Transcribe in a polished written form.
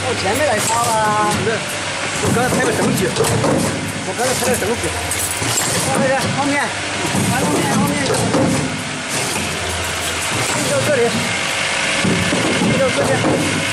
我前面来抄啊！ 不是，我刚才拍个绳子， 后面的后面，后面，就这里，就这边。